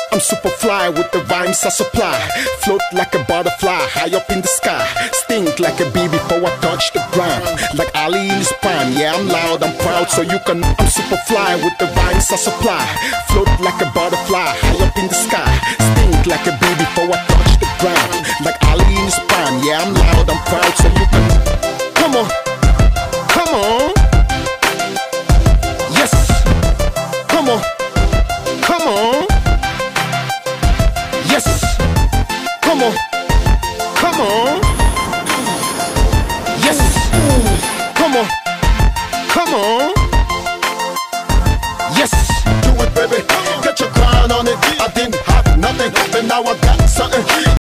I'm super fly with the rhymes I supply. Float like a butterfly high up in the sky. Stink like a bee before I touch the ground. Like Ali in his prime, yeah, I'm loud, I'm proud, so you can. I'm super fly with the rhymes I supply. Float like a butterfly high up in the sky. Stink like a bee before I touch the ground. Like Ali in his prime, yeah, I'm loud, I'm proud, so you can. Come on, come on. Yes, come on, come on. Yes, come on, come on. Yes, come on, come on. Yes, do it, baby. Get your crown on it. I didn't have nothing, but now I got something.